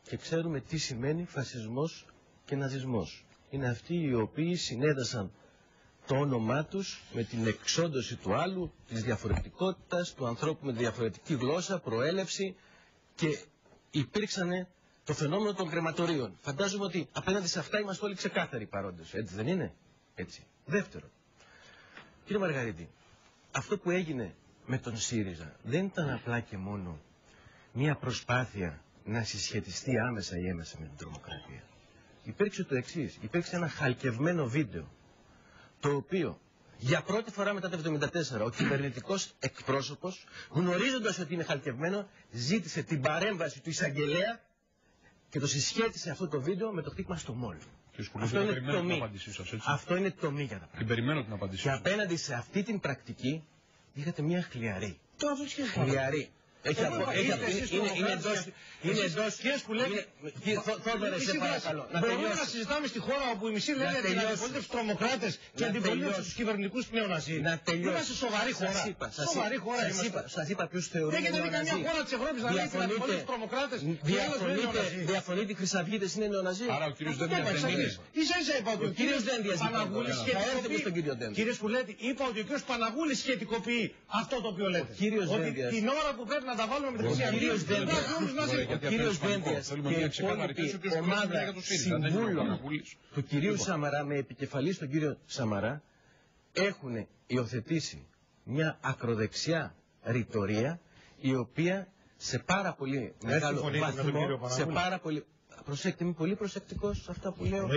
και ξέρουμε τι σημαίνει φασισμός και ναζισμός. Είναι αυτοί οι οποίοι συνέδεσαν το όνομά τους με την εξόντωση του άλλου, της διαφορετικότητας, του ανθρώπου με διαφορετική γλώσσα, προέλευση, και υπήρξαν το φαινόμενο των κρεματορίων. Φαντάζομαι ότι απέναντι σε αυτά είμαστε όλοι ξεκάθαροι παρόντες. Έτσι δεν είναι? Έτσι. Δεύτερο, κύριε Μαργαρίτη, αυτό που έγινε με τον ΣΥΡΙΖΑ δεν ήταν απλά και μόνο μια προσπάθεια να συσχετιστεί άμεσα ή έμεσα με την τρομοκρατία. Υπήρξε το εξής: υπήρξε ένα χαλκευμένο βίντεο, το οποίο για πρώτη φορά μετά το 1974 ο κυβερνητικός εκπρόσωπος, γνωρίζοντας ότι είναι χαλκευμένο, ζήτησε την παρέμβαση του εισαγγελέα και το συσχέτισε αυτό το βίντεο με το χτύπημα στο μόλ. Αυτό είναι τομή. Αυτό είναι τομή για τα πράγματα. Την περιμένω την απάντησή σας. Και απέναντι σε αυτή την πρακτική είχατε μια χλιαρή. Χλιαρή. Είναι εντός που λέει. Θόδωρε, σε παρακαλώ. Μπορούμε να συζητάμε στη χώρα όπου οι μισοί λένε την αντιπολίτευση τρομοκράτες και αντιπολίτευση στους κυβερνητικούς νεοναζί. Είμαστε σοβαρή χώρα. Σοβαρή χώρα. Σας είπα ποιους θεωρούμε νεοναζί. Δεν έχει καμιά χώρα της Ευρώπης να λέει την αντιπολίτευση τρομοκράτες. Διαφωνείτε, χρυσαυγίτες είναι νεοναζί? Άρα ο κύριος Δένδιας δεν είναι. Ίσα-ίσα είπα ότι ο κύριος Παναγούλης σχετικοποιεί. Κύριος Κουλέτη, είπα ότι ο κύριος Παναγούλης σχετικοποιεί αυτό το οποίο λέτε. Ότι την ώρα που πρέπει να τα βάλουμε με την Χρυσή Αυγή, ο κύριος Δένδιας και η υπόλοιπη ομάδα συμβούλων του κυρίου Σαμαρά, με επικεφαλής τον κύριο Σαμαρά, έχουν υιοθετήσει μια ακροδεξιά ρητορία, η οποία σε πάρα πολύ μεγάλο βαθμό, σε πάρα πολύ... Προσέξτε, είμαι πολύ προσεκτικός σε αυτά που λέω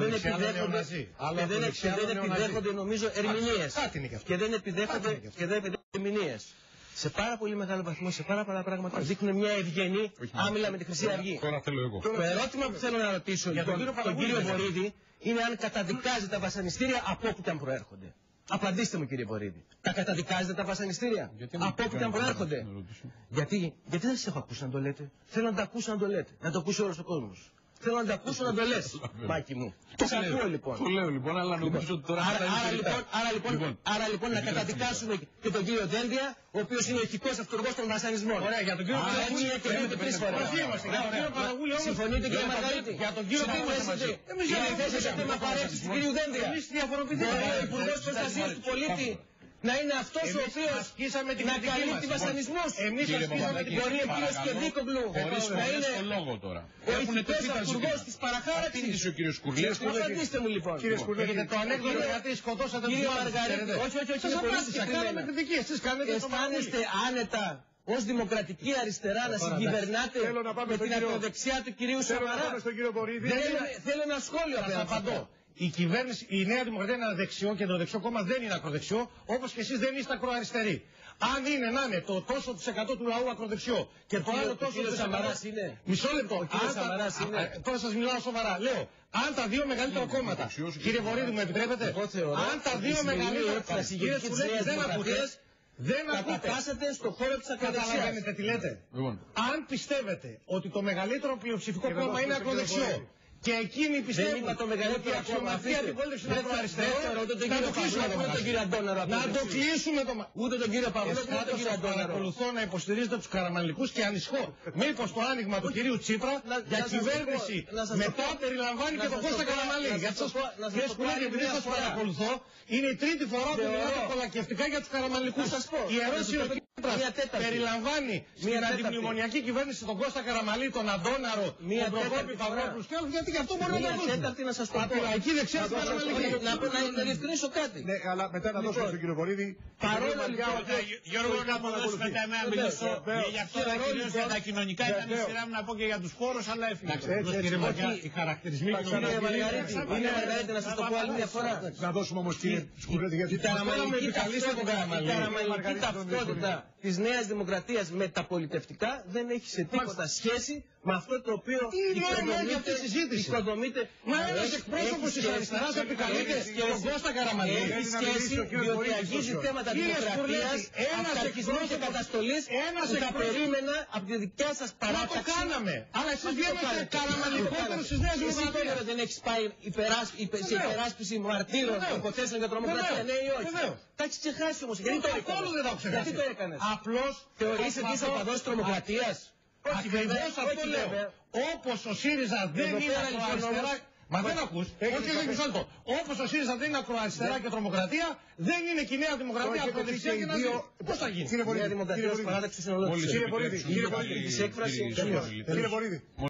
και δεν επιδέχονται νομίζω ερμηνείες. Και δεν επιδέχονται ερμηνείες. Σε πάρα πολύ μεγάλο βαθμό, σε πάρα πολλά πράγματα δείχνουν μια ευγενή άμυλα με τη Χρυσή Αυγή. Το ερώτημα που θέλω να ρωτήσω για τον κύριο Βορίδη είναι αν καταδικάζει τα βασανιστήρια από όπου και αν προέρχονται. Απαντήστε μου, κύριε Βορίδη. Τα καταδικάζετε τα βασανιστήρια από όπου και αν προέρχονται? Γιατί δεν σας έχω ακούσει να το λέτε. Θέλω να τα ακούσω να το λέτε. Να το ακούσει όλος ο κόσμος. Θέλω να τα ακούσω να το λες, Μάκη μου. Το ακούω λοιπόν. Το λέω λοιπόν, αλλά νομίζω ότι τώρα... Άρα λοιπόν να καταδικάσουμε και τον κύριο Δένδια, ο οποίος είναι ο ηχικός αυτούργος των βασανισμών. Ωραία, για τον κύριο Παναγούλη και γίνεται τρεις φορές. Συμφωνείτε, κύριε Μαργαρίτη? Για τον κύριο Παναγούλη. Είναι θέση σε θέμα παρέμβασης του κύριου Δένδια. Μπορεί ο Υπουργός Προστασίας του Πολίτη να είναι αυτός ο οποίος να καλύπτει βασανισμούς? Μπορεί ο κύριος Κεντίκογλου να είναι ο ηθικός αυτούργος της παραχάραξης? Απαντήστε μου λοιπόν. Κύριε Σκουλέτη, το ανέκδοτο γιατί σκοτώσατε τον Μαργαρίτη. Όχι, είναι πολύ συγκεκριμένο. Αισθάνεστε άνετα ως δημοκρατική αριστερά να συγκυβερνάτε με την ακροδεξιά του κυρίου Σαμαρά? Θέλω ένα σχόλιο απαντώ. Η κυβέρνηση, η Νέα Δημοκρατία είναι ένα δεξιό και το δεξιό κόμμα δεν είναι ακροδεξιό, όπως και εσείς δεν είστε ακροαριστεροί. Αν είναι να είναι το τόσο της εκατό του λαού ακροδεξιό και το άλλο τόσο της Σαμαράς είναι. Μισό λεπτό. Τώρα σας μιλάω σοβαρά. Λέω, αν τα δύο μεγαλύτερα κόμματα. Κύριε Βορίδη, μου επιτρέπετε? Αν τα δύο μεγαλύτερα δεν κατατάσσετε στον χώρο της ακροδεξιάς. Καταλαβαίνετε τι λέτε? Αν πιστεύετε ότι το μεγαλύτερο πλειοψηφικό κόμμα είναι ακροδεξιό και εκείνοι πιστεύουν ότι η αξιωματική αντιπολίτευση είναι ακροαριστερό, να το κλείσουμε τον κύριο Αντώναρο. Να το κλείσουμε ούτε τον κύριο Παυλόπουλο, ούτε τον κύριο Αντώναρο. Ακολουθώ να υποστηρίζετε τους καραμανλικούς και ανησυχώ μήπως το άνοιγμα του κυρίου Τσίπρα για κυβέρνηση μετά περιλαμβάνει και τον Κώστα Καραμανλή. Γιατί κύριε Σκουλέτη, επειδή σας παρακολουθώ, είναι η τρίτη φορά που μιλάτε κολακευτικά για τους καραμανλικούς. Η ερώτηση ο Τσίπρας περιλαμβάνει στην αντιμνημονιακή κυβέρνηση τον Κώστα Καραμανλή, τον Αντώναρο, τον Προκόπη Παυλόπουλο και άλλους, γιατί και αυτό μπορεί να το δώσουμε. Τέταρτη να σας το πω. Από λαϊκή δεξιά στην Καραμανλή. Να διευκρινίσω κάτι. Ναι, αλλά μετά να δώσουμε στον κύριο Βορίδη. Παρόλο λοιπόν. Γιώργο, να αποδώσουμε μετά εμένα μιλήσω. Γι' αυτό θα κυρίως για τα κοινωνικά ήταν η σειρά μου να πω και για τους φόρους, αλλά έφυγα. Κύριε Μαργαρίτη, οι χαρακτηρισμοί και κύριε Μαργαρίτη, να σας το πω άλλη μια φορά. Να δώσουμε όμως κύριε Σκουλέτη, γιατί η καραμανλική ταυτότητα της Νέας Δημοκρατίας με τα πολιτευτικά δεν έχει σε τίποτα σχέση με αυτό το οποίο οικοδομείται. Μα ένας εκπρόσωπος της αριστεράς επικαλείται τον Κώστα Καραμανλή. Έχει σχέση διότι αγγίζει θέματα δημοκρατίας, αυταρχισμού και καταστολής που θα περίμενα από τη δικιά σας παράταξη. Το κάναμε. Αλλά εσείς βγαίνετε καραμανλικότερος της Νέας Δημοκρατίας. Εσύ δεν έχεις πάει σε υπεράσπιση μαρτύρων των υποθέσεων για τρομοκρατία, ναι ή όχι? Τα έχεις ξεχάσει όμως. Γιατί το έκανες? Απλώς θεωρείς ότι είσαι οπαδός τρομοκρατίας? Ακριβώς αυτό λέω. Όπως ο ΣΥΡΙΖΑ δεν είναι ακροαριστερά. Μα δεν ακούς. Όχι, δεν μισό λεπτό. Όπως ο ΣΥΡΙΖΑ δεν είναι ακροαριστερά και τρομοκρατία, δεν είναι και η Νέα Δημοκρατία ακροδεξιά και ναζί. Πώς θα γίνει. Η Νέα Δημοκρατία ως παράδεξη συνολόγηση. Κύριε Πολίτη, της έκφρασης.